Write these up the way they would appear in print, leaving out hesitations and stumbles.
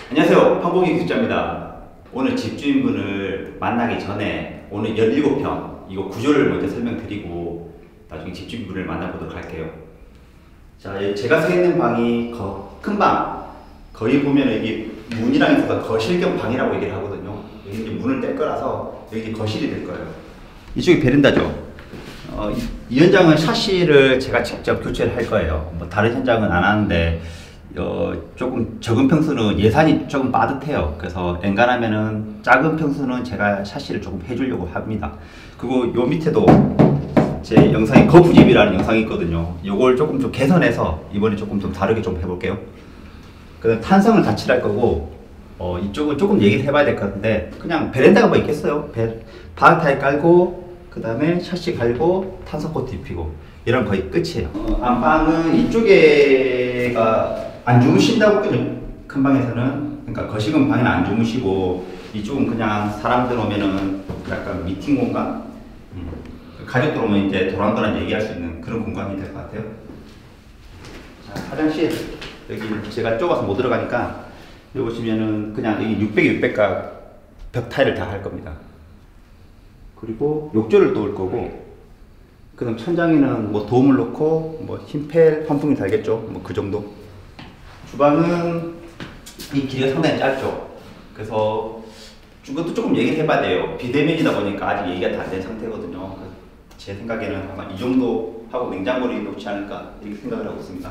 안녕하세요. 판공기 기술자입니다. 오늘 집주인분을 만나기 전에 오늘 17평 이거 구조를 먼저 설명드리고 나중에 집주인분을 만나보도록 할게요. 자, 제가 서 있는 방이 큰 방. 거기 보면 이게 문이랑 있어서 거실 겸 방이라고 얘기를 하거든요. 여기 이제 문을 뗄 거라서 여기 거실이 될 거예요. 이쪽이 베란다죠. 이 현장은 샤시를 제가 직접 교체를 할 거예요. 뭐 다른 현장은 안 하는데 조금 적은 평수는 예산이 조금 빠듯해요. 그래서 엔간하면은 작은 평수는 제가 샤시를 조금 해주려고 합니다. 그리고 요 밑에도 제 영상에 거푸집이라는 영상이 있거든요. 요걸 조금 좀 개선해서 이번에 조금 좀 다르게 좀 해볼게요. 그다음 탄성을 다 칠할 거고 이쪽은 조금 얘기를 해봐야 될 것 같은데 그냥 베란다가 뭐 있겠어요. 바닥 타일 깔고 그 다음에 샤시 갈고 탄성 코트 입히고 이런 거의 끝이에요. 안방은 이쪽에가 안 주무신다고 그죠? 큰 방에서는. 그러니까 거실은 방에는 안 주무시고 이쪽은 그냥 사람들 오면은 약간 미팅 공간? 가족들 오면 이제 도란도란 얘기할 수 있는 그런 공간이 될 것 같아요. 자, 화장실 여기 제가 좁아서 못 들어가니까 여기 보시면은 그냥 여기 600, 600각 벽 타일을 다 할 겁니다. 그리고 욕조를 또 올 거고 그 다음 천장에는 뭐 도움을 놓고 뭐 흰펠 환풍기 달겠죠. 뭐 그 정도. 주방은 이 길이가 상당히 짧죠. 그래서 이것도 조금 얘기를 해봐야 돼요. 비대면이다 보니까 아직 얘기가 다 안 된 상태거든요. 제 생각에는 아마 이 정도 하고 냉장고를 놓지 않을까 이렇게 생각을 하고 있습니다.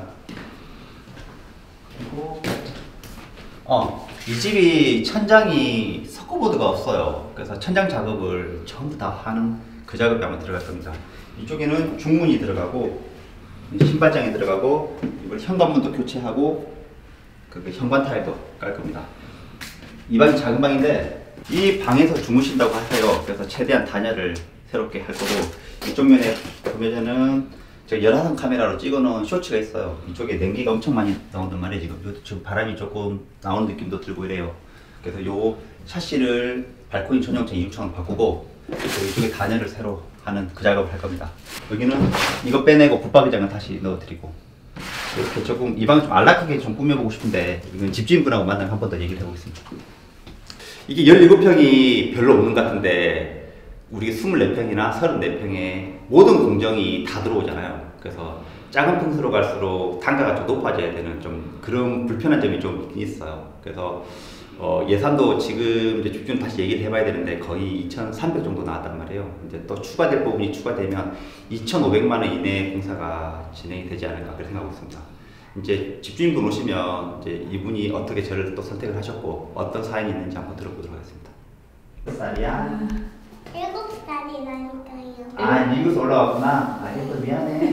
그리고 이 집이 천장이 석고보드가 없어요. 그래서 천장 작업을 전부 다 하는 그 작업이 아마 들어갈 겁니다. 이쪽에는 중문이 들어가고 신발장이 들어가고 이걸 현관문도 교체하고 그 현관 타일도 깔 겁니다. 이 방이 작은 방인데 이 방에서 주무신다고 하세요. 그래서 최대한 단열을 새롭게 할 거고 이쪽 면에 보면은 제가 열화상 카메라로 찍어놓은 쇼츠가 있어요. 이쪽에 냉기가 엄청 많이 나온단 말이에요. 지금 바람이 조금 나오는 느낌도 들고 이래요. 그래서 요 샤시를 발코니 전용층 이중창으로 바꾸고 이쪽에 단열을 새로 하는 그 작업을 할 겁니다. 여기는 이거 빼내고 붙박이장을 다시 넣어드리고 이렇게 조금 이 방을 좀 안락하게 좀 꾸며보고 싶은데 이건 집주인분하고 만나면 한 번 더 얘기를 해보겠습니다. 이게 17평이 별로 없는 것 같은데 우리 24평이나 34평에 모든 공정이 다 들어오잖아요. 그래서 작은 평수로 갈수록 단가가 좀 높아져야 되는 좀 그런 불편한 점이 좀 있어요. 그래서 예산도 지금 이제 집주인 다시 얘기를 해봐야 되는데 거의 2,300 정도 나왔단 말이에요. 이제 또 추가될 부분이 추가되면 2,500만 원 이내에 공사가 진행이 되지 않을까 그렇게 생각하고 있습니다. 이제 집주인분 오시면 이제 이분이 어떻게 저를 또 선택을 하셨고 어떤 사연이 있는지 한번 들어보도록 하겠습니다. 몇 살이야? 7살이라니까요. 아, 미국에서 올라왔구나. 또 미안해.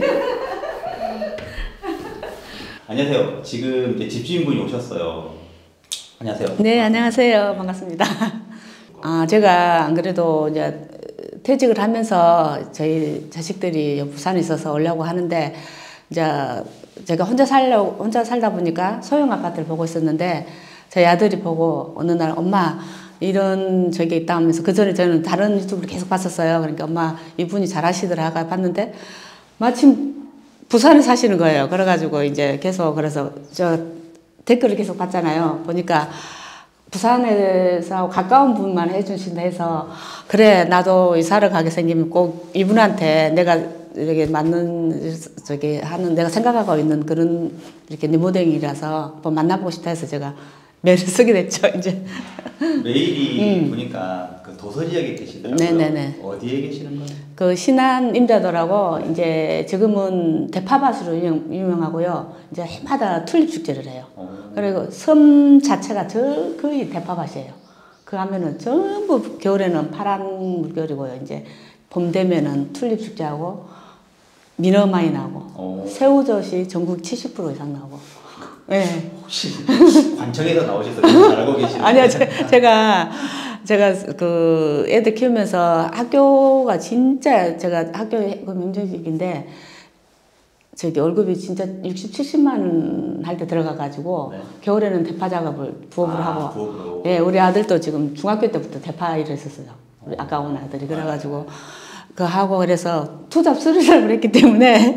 안녕하세요. 지금 이제 집주인분이 오셨어요. 안녕하세요. 네, 안녕하세요. 반갑습니다. 제가 안 그래도 이제 퇴직을 하면서 저희 자식들이 부산에 있어서 오려고 하는데 이제 제가 혼자 살다 보니까 소형 아파트를 보고 있었는데 저희 아들이 보고 어느 날 엄마 이런 저게 있다 하면서 그 전에 저는 다른 유튜브를 계속 봤었어요. 그러니까 엄마 이분이 잘하시더라 봤는데 마침 부산에 사시는 거예요. 그래가지고 이제 계속 그래서 저 댓글을 계속 봤잖아요. 보니까 부산에서 가까운 분만 해주신다 해서 그래 나도 이사를 가게 생기면 꼭 이분한테 내가 이렇게 맞는 저기 하는 내가 생각하고 있는 그런 이렇게 리모델링이라서 한번 만나보고 싶다 해서 제가 메일을 쓰게 됐죠. 이제 메일이 보니까 그 도서 지역에 계시더라고요. 네네네. 어디에 계시는 거예요? 그 신안 임자도라고 이제 지금은 대파밭으로 유명하고요. 이제 해마다 튤립 축제를 해요. 그리고 섬 자체가 거의 대파밭이에요. 그 하면은 전부 겨울에는 파란 물결이고요. 이제 봄 되면은 튤립 축제하고 민어 많이 나고 새우젓이 전국 70% 이상 나고. 네. 혹시 관청에서 나오셔서 잘 알고 계시는 아니요, 제가 그 애들 키우면서 학교가 진짜 제가 학교 그 명정직인데 저기 월급이 진짜 60, 70만 원 할 때 들어가가지고 네. 겨울에는 대파 작업을 부업으로 하고. 부업으로. 예, 우리 아들도 지금 중학교 때부터 대파 일을 했었어요. 우리 아까 온 아들이 그래가지고 그 하고 그래서 투잡 수리를 했기 때문에.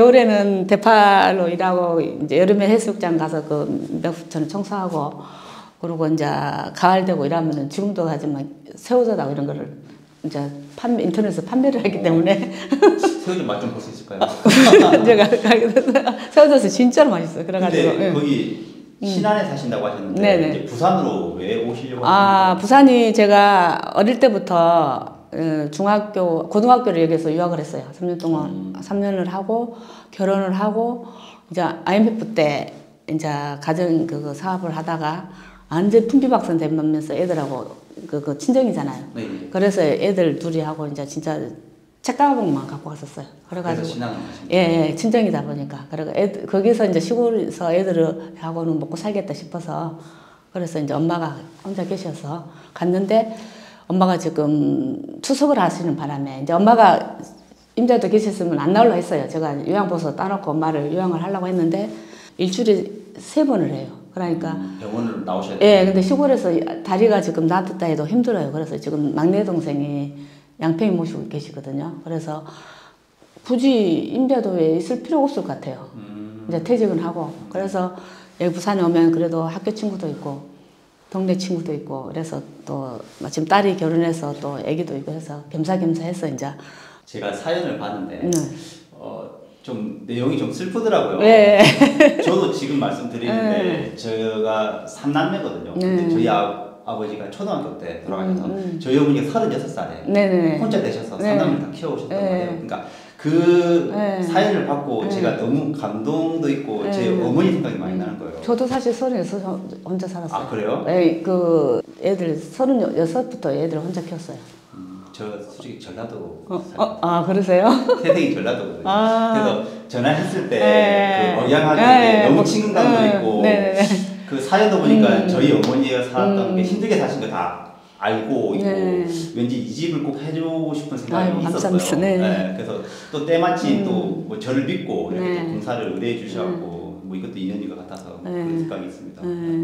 겨울에는 대파로 일하고 이제 여름에 해수욕장 가서 그 몇 저는 청소하고 그리고 이제 가을 되고 이러면은 지금도 하지만 새우젓하고 이런 거를 이제 인터넷에서 판매를 하기 때문에 새우젓 맛 좀 볼 수 있을까요? 제가 새우젓이 진짜로 맛있어요. 그래가지고. 근데 거기 신안에 사신다고 하셨는데 네네. 이제 부산으로 왜 오시려고 아, 하셨나요? 부산이 제가 어릴 때부터 고등학교를 여기서 유학을 했어요. 3년 동안, 3년을 하고, 결혼을 하고, 이제 IMF 때, 이제 가정 그거 사업을 하다가, 완전 풍비박산 되면서 애들하고, 그 친정이잖아요. 네. 그래서 애들 둘이 하고, 이제 진짜 책가방만 갖고 갔었어요. 그래가지고. 그래서 신안으로 가신 예, 예, 친정이다 보니까. 그리고 거기서 이제 시골에서 애들하고는 먹고 살겠다 싶어서, 그래서 이제 엄마가 혼자 계셔서 갔는데, 엄마가 지금 투석을 하시는 바람에 이제 엄마가 임자도 계셨으면 안 나오려고 했어요. 제가 요양보서 따놓고 엄마를 요양을 하려고 했는데 일주일에 3번을 해요. 그러니까 병원으로 나오셔야 돼요. 예, 근데 시골에서 다리가 지금 놔뒀다 해도 힘들어요. 그래서 지금 막내 동생이 양평이 모시고 계시거든요. 그래서 굳이 임자도에 있을 필요가 없을 것 같아요. 이제 퇴직은 하고 그래서 여기 부산에 오면 그래도 학교 친구도 있고 동네 친구도 있고 그래서 또 마침 딸이 결혼해서 또 아기도 있고 해서 겸사겸사 해서 이제 제가 사연을 봤는데 좀 내용이 좀 슬프더라고요. 네. 저도 지금 말씀드리는데 제가 3남매거든요. 근데 저희 아버지가 초등학교 때 돌아가셔서 저희 어머니가 36살에 네네. 혼자 되셔서 네. 3남매를 다 키워오셨단 네. 말이에요. 그러니까 그 네. 사연을 받고 네. 제가 너무 감동도 있고 제 네. 어머니 생각이 많이 나는 거예요. 저도 사실 36서 혼자 살았어요. 아 그래요? 네, 그 애들 36부터 애들 혼자 키웠어요. 저 솔직히 전라도 아 그러세요? 태생이 전라도거든요. 아. 그래서 전화했을 때 네. 그 억양하게 네. 너무 친근감도 있고 네네네. 그 사연도 보니까 저희 어머니가 살았던 게 힘들게 사신 거 다 알고 있고 네. 왠지 이 집을 꼭 해주고 싶은 생각이 아유, 있었어요. 감사합니다. 네. 그래서 또 때마침 또 뭐 저를 믿고 이렇게 네. 또 봉사를 의뢰해 주셔갖고 뭐 이것도 인연인 것 같아서 그런 생각이 있습니다.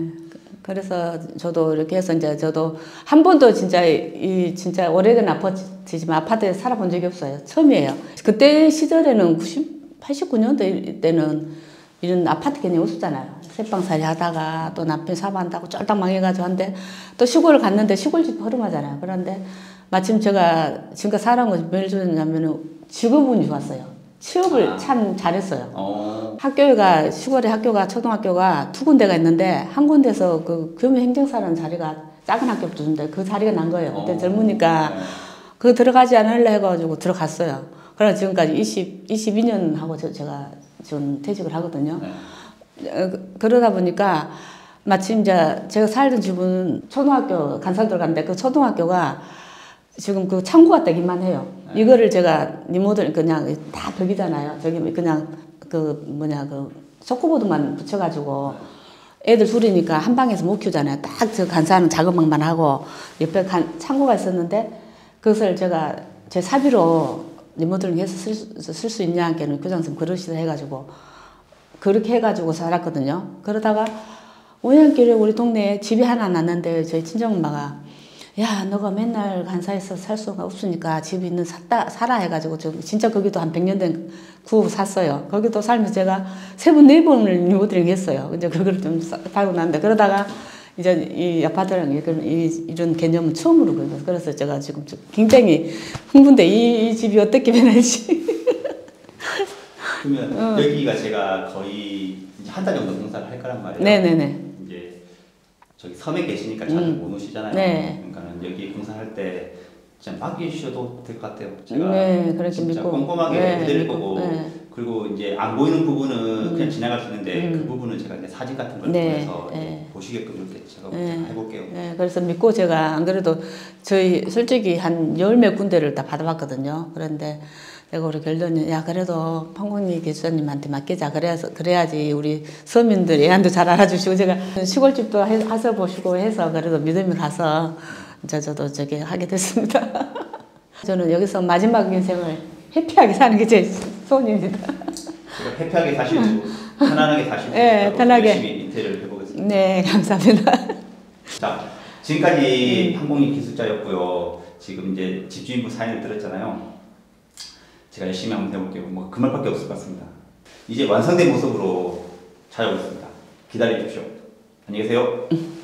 그래서 저도 이렇게 해서 이제 저도 한 번도 진짜 진짜 오래된 아파트지만 아파트에 살아본 적이 없어요. 처음이에요. 그때 시절에는 89년도 때는 이런 아파트 개념이 없었잖아요. 새방살이 하다가 또 남편 사업한다고 쫄딱 망해가지고 한데 또 시골을 갔는데 시골집 허름하잖아요. 그런데 마침 제가 지금까지 살아온 것이 뭘 좋냐면은 직업운이 좋았어요. 취업을 참 잘했어요. 학교가 시골에 학교가 초등학교가 2군데가 있는데 한 군데서 그 교무행정사라는 자리가 작은 학교 주는데 그 자리가 난 거예요. 그때 젊으니까 그거 들어가지 않을래 해가지고 들어갔어요. 그래서 지금까지 22년 하고 제가 지금 퇴직을 하거든요. 그러다 보니까 마침 이제 제가 살던 집은 초등학교 간살돌 갔는데 그 초등학교가 지금 그 창고가 되기만 해요. 이거를 제가 리모델 그냥 다 벽이잖아요. 저기 그냥 그 초코보드만 붙여가지고 애들 둘이니까 한 방에서 못 키우잖아요. 딱 저 간사하는 작업만 하고 옆에 창고가 있었는데 그것을 제가 제 사비로 리모델링해서 쓸 수 있냐 하기에는 교장선생님 그러시다 해가지고 그렇게 해가지고 살았거든요. 그러다가 우연길에 우리 동네에 집이 하나 났는데 저희 친정엄마가 야 너가 맨날 간사에서 살 수가 없으니까 집이 있는 사라 해가지고 진짜 거기도 한 100년 된 구호 샀어요. 거기도 살면서 제가 3번 4번을 리모델링 했어요. 이제 그걸 좀 팔고 났는데 그러다가 이제 이 아파트랑 이런 개념은 처음으로 그래서 제가 지금 굉장히 흥분돼. 이 집이 어떻게 변할지. 그러면 여기가 제가 거의 한 달 정도 공사를 할 거란 말이에요. 네네네. 이제 저기 섬에 계시니까 자주 못 오시잖아요. 네. 그러니까는 여기 공사할 때 진짜 맡기셔도 될 것 같아요. 제가 네, 그렇게 진짜 믿고 꼼꼼하게 해드릴 거고 네. 그리고 이제 안 보이는 부분은 그냥 지나갈 수 있는데 그 부분은 제가 이제 사진 같은 걸 네. 통해서 네. 보시게끔 이렇게 제가 네. 해볼게요. 네, 그래서 믿고 제가 안 그래도 저희 솔직히 한 10몇 군데를 다 받아봤거든요. 그런데 내가 우리 결론이 야 그래도 판공리 기수님한테 맡기자. 그래야지 우리 서민들 애한도 잘 알아주시고 제가 시골집도 하서 보시고 해서 그래도 믿음이 가서 이제 저도 저기 하게 됐습니다. 저는 여기서 마지막 인생을 해피하게 사는 게 제 소원입니다. 제가 해피하게 사시고 편안하게 사시고 네, 편하게 열심히 인테리어를 해보겠습니다. 네, 감사합니다. 자, 지금까지 판공리 기술자였고요. 지금 이제 집주인분 사연을 들었잖아요. 제가 열심히 한번 해볼게요. 뭐 그 말밖에 없을 것 같습니다. 이제 완성된 모습으로 찾아오겠습니다. 기다려 주십시오. 안녕히 계세요.